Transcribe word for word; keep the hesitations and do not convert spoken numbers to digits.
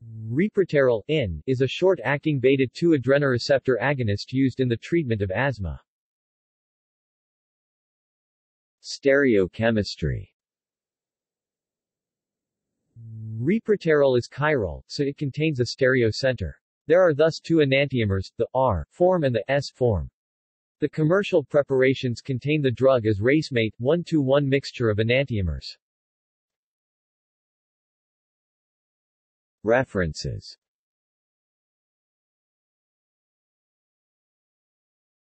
Reproterol in, is a short-acting beta two adrenoreceptor agonist used in the treatment of asthma. Stereochemistry. Reproterol is chiral, so it contains a stereo center. There are thus two enantiomers, the R form and the S form. The commercial preparations contain the drug as racemate, one to one mixture of enantiomers. References